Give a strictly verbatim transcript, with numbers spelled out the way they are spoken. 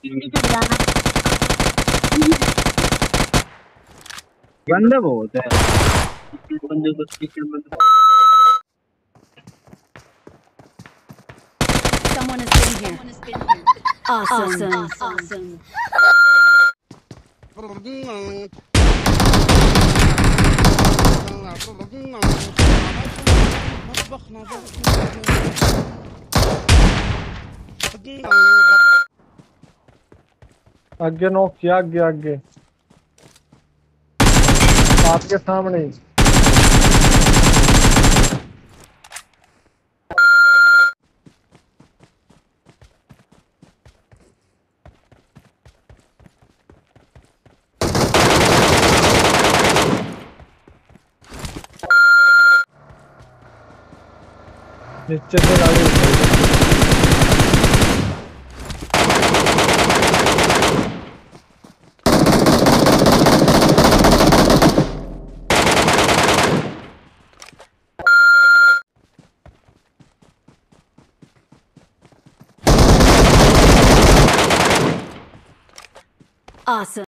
गंदे बहुत है बंदे को स्पीकर में। Someone has been here. Someone has been here. Awesome. Awesome. आगे नॉक किया, आगे आगे आपके सामने ही। नीचे से गाड़ी उठाई। Awesome.